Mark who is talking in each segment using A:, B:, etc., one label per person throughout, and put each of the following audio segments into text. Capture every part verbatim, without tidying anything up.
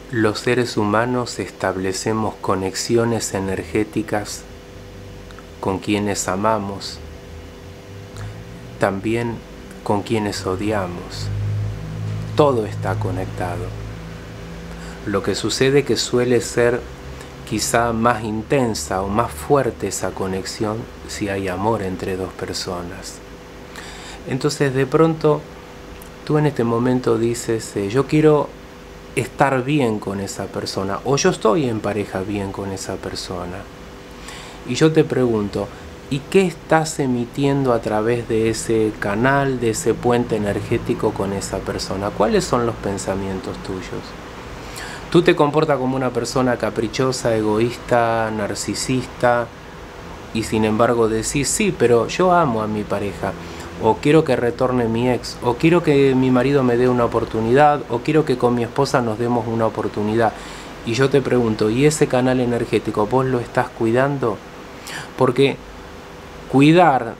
A: Los seres humanos establecemos conexiones energéticas con quienes amamos, también con quienes odiamos. Todo está conectado. Lo que sucede que suele ser quizá más intensa o más fuerte esa conexión si hay amor entre dos personas. Entonces de pronto tú en este momento dices, eh, yo quiero estar bien con esa persona, o yo estoy en pareja bien con esa persona. Y yo te pregunto, ¿y qué estás emitiendo a través de ese canal, de ese puente energético con esa persona? ¿Cuáles son los pensamientos tuyos? ¿Tú te comportas como una persona caprichosa, egoísta, narcisista, y sin embargo decís, sí, pero yo amo a mi pareja, o quiero que retorne mi ex, o quiero que mi marido me dé una oportunidad, o quiero que con mi esposa nos demos una oportunidad? Y yo te pregunto, ¿y ese canal energético vos lo estás cuidando? Porque cuidar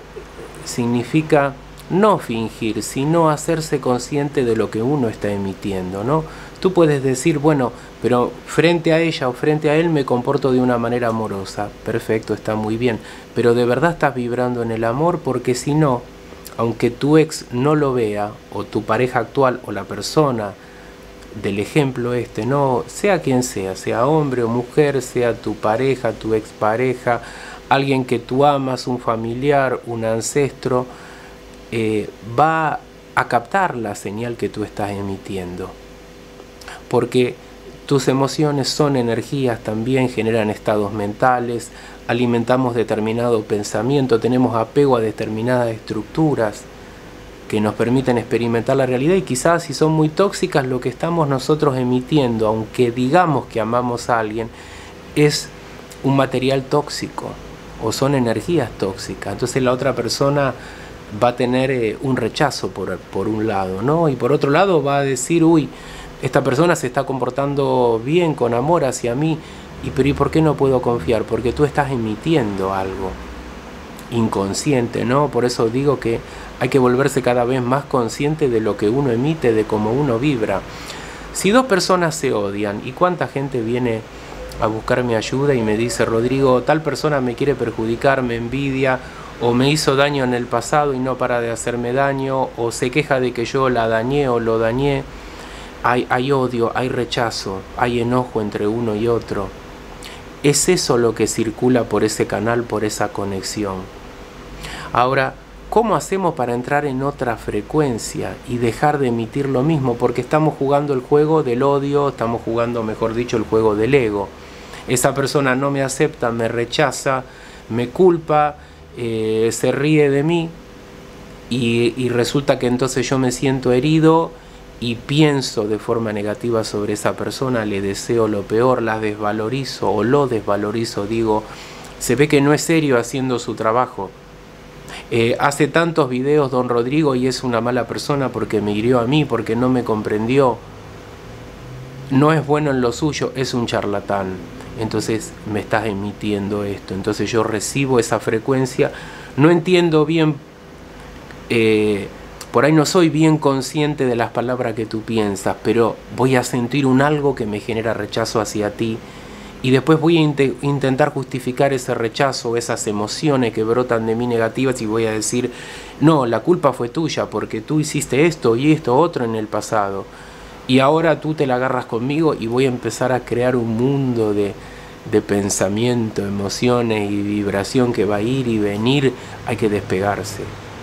A: significa no fingir, sino hacerse consciente de lo que uno está emitiendo, ¿no? Tú puedes decir, bueno, pero frente a ella o frente a él me comporto de una manera amorosa. Perfecto, está muy bien. Pero ¿de verdad estás vibrando en el amor? Porque si no, aunque tu ex no lo vea, o tu pareja actual, o la persona del ejemplo este, no, sea quien sea, sea hombre o mujer, sea tu pareja, tu expareja, alguien que tú amas, un familiar, un ancestro, eh, va a captar la señal que tú estás emitiendo. Porque tus emociones son energías, también generan estados mentales, alimentamos determinado pensamiento, tenemos apego a determinadas estructuras que nos permiten experimentar la realidad, y quizás si son muy tóxicas, lo que estamos nosotros emitiendo, aunque digamos que amamos a alguien, es un material tóxico o son energías tóxicas. Entonces la otra persona va a tener eh, un rechazo por, por un lado, ¿no? Y por otro lado va a decir, uy, esta persona se está comportando bien, con amor hacia mí, y pero ¿y por qué no puedo confiar? Porque tú estás emitiendo algo inconsciente, ¿no? Por eso digo que hay que volverse cada vez más consciente de lo que uno emite, de cómo uno vibra. Si dos personas se odian, ¿y cuánta gente viene a buscar mi ayuda y me dice, Rodrigo, tal persona me quiere perjudicar, me envidia, o me hizo daño en el pasado y no para de hacerme daño, o se queja de que yo la dañé o lo dañé? Hay, hay odio, hay rechazo, hay enojo entre uno y otro. Es eso lo que circula por ese canal, por esa conexión. Ahora, ¿cómo hacemos para entrar en otra frecuencia y dejar de emitir lo mismo? Porque estamos jugando el juego del odio, estamos jugando, mejor dicho, el juego del ego. Esa persona no me acepta, me rechaza, me culpa, eh, se ríe de mí, y, y resulta que entonces yo me siento herido y pienso de forma negativa sobre esa persona, le deseo lo peor, la desvalorizo o lo desvalorizo, digo, se ve que no es serio haciendo su trabajo. Eh, hace tantos videos don Rodrigo y es una mala persona porque me hirió a mí, porque no me comprendió. No es bueno en lo suyo, es un charlatán. Entonces me estás emitiendo esto, entonces yo recibo esa frecuencia, no entiendo bien, eh, por ahí no soy bien consciente de las palabras que tú piensas, pero voy a sentir un algo que me genera rechazo hacia ti, y después voy a int intentar justificar ese rechazo, esas emociones que brotan de mí negativas, y voy a decir, no, la culpa fue tuya porque tú hiciste esto y esto otro en el pasado, y ahora tú te la agarras conmigo, y voy a empezar a crear un mundo de, de pensamiento, emociones y vibración que va a ir y venir. Hay que despegarse.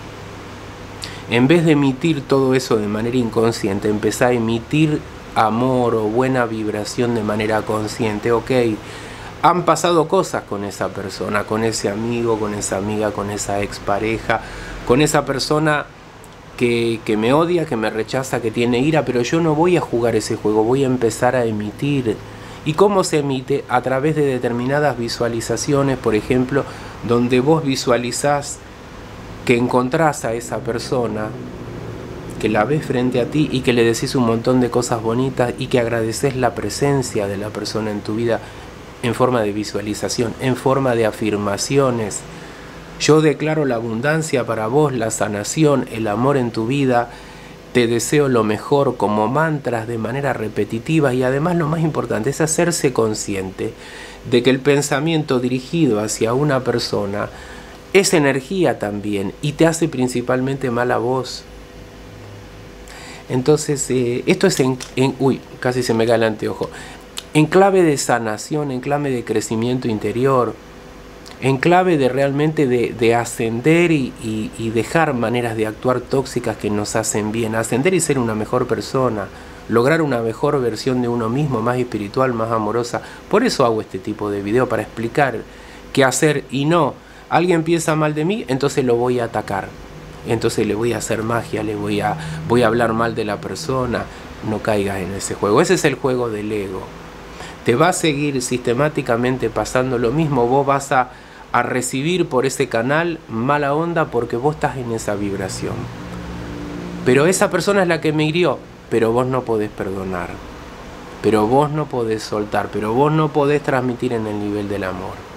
A: En vez de emitir todo eso de manera inconsciente, empezá a emitir amor o buena vibración de manera consciente. Ok, han pasado cosas con esa persona, con ese amigo, con esa amiga, con esa expareja, con esa persona que, que me odia, que me rechaza, que tiene ira, pero yo no voy a jugar ese juego, voy a empezar a emitir. ¿Y cómo se emite? A través de determinadas visualizaciones, por ejemplo, donde vos visualizás que encontrás a esa persona, que la ves frente a ti y que le decís un montón de cosas bonitas y que agradeces la presencia de la persona en tu vida en forma de visualización, en forma de afirmaciones. Yo declaro la abundancia para vos, la sanación, el amor en tu vida, te deseo lo mejor como mantras de manera repetitiva, y además lo más importante es hacerse consciente de que el pensamiento dirigido hacia una persona es energía también y te hace principalmente mal a vos. Entonces, eh, esto es en, en... Uy, casi se me cae el anteojo. En clave de sanación, en clave de crecimiento interior, en clave de realmente de, de ascender y, y, y dejar maneras de actuar tóxicas que nos hacen bien, ascender y ser una mejor persona, lograr una mejor versión de uno mismo, más espiritual, más amorosa. Por eso hago este tipo de video, para explicar qué hacer y no. Alguien piensa mal de mí, entonces lo voy a atacar, entonces le voy a hacer magia, le voy a, voy a hablar mal de la persona. No caigas en ese juego, ese es el juego del ego. Te va a seguir sistemáticamente pasando lo mismo, vos vas a a recibir por ese canal mala onda porque vos estás en esa vibración. Pero esa persona es la que me hirió, pero vos no podés perdonar, pero vos no podés soltar, pero vos no podés transmitir en el nivel del amor.